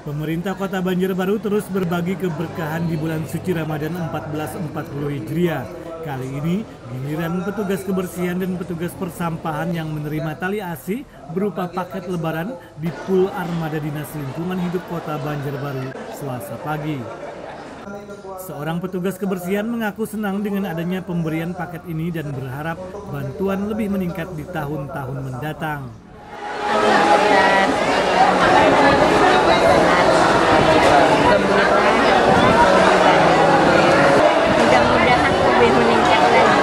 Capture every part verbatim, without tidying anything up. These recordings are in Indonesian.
Pemerintah Kota Banjarbaru terus berbagi keberkahan di bulan suci Ramadan seribu empat ratus empat puluh Hijriah. Kali ini, giliran petugas kebersihan dan petugas persampahan yang menerima tali asi berupa paket lebaran di Pool Armada Dinas Lingkungan Hidup Kota Banjarbaru Selasa pagi. Seorang petugas kebersihan mengaku senang dengan adanya pemberian paket ini dan berharap bantuan lebih meningkat di tahun-tahun mendatang. Mudah-mudahan lebih meningkat lagi.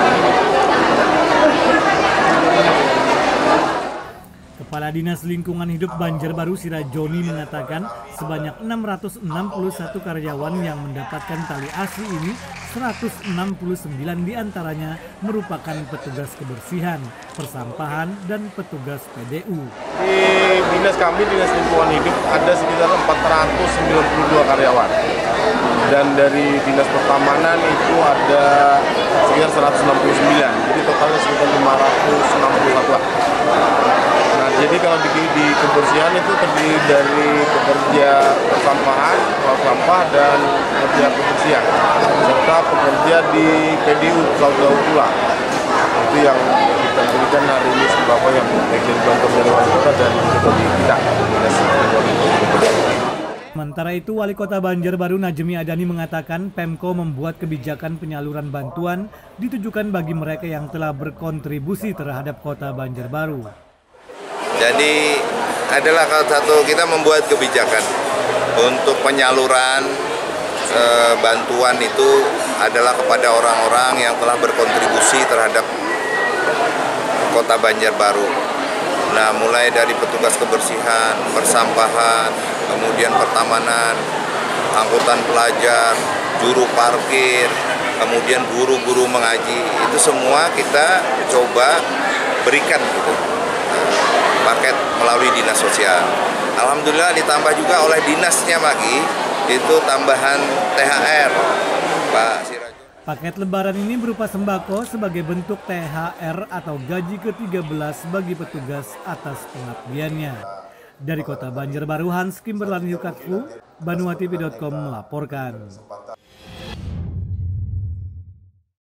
Kepala Dinas Lingkungan Hidup Banjarbaru Sirajoni mengatakan sebanyak enam ratus enam puluh satu karyawan yang mendapatkan tali asi ini, seratus enam puluh sembilan diantaranya merupakan petugas kebersihan, persampahan, dan petugas P D U. Di dinas kami, Dinas Lingkungan Hidup, ada sekitar empat ratus sembilan puluh dua karyawan. Dan dari Dinas Pertamanan itu ada sekitar seratus enam puluh sembilan, jadi totalnya sekitar lima ratus enam puluh satu. Nah, jadi kalau di, di kebersihan itu terdiri dari pekerja persampahan, pengolahan sampah, dan pekerja kebersihan, serta pekerja di P D U Laut Laut Pula. Itu yang kita berikan hari ini sebab yang baik dari bantuan dari wali kota dan juga di kita Dinas Lingkungan Hidup. Sementara itu, Wali Kota Banjarbaru Najmi Adani mengatakan Pemko membuat kebijakan penyaluran bantuan ditujukan bagi mereka yang telah berkontribusi terhadap Kota Banjarbaru. Jadi adalah satu kita membuat kebijakan untuk penyaluran e, bantuan itu adalah kepada orang-orang yang telah berkontribusi terhadap Kota Banjarbaru. Nah, mulai dari petugas kebersihan, persampahan, kemudian pertamanan, angkutan pelajar, juru parkir, kemudian guru-guru mengaji, itu semua kita coba berikan gitu, paket melalui dinas sosial. Alhamdulillah ditambah juga oleh dinasnya lagi, itu tambahan T H R, Pak Sirajoni. Paket lebaran ini berupa sembako sebagai bentuk T H R atau gaji ke tiga belas bagi petugas atas pengabdiannya. Dari Kota Banjarbaru, Hans Kimberlan Yukatfu, Banuatv titik com melaporkan.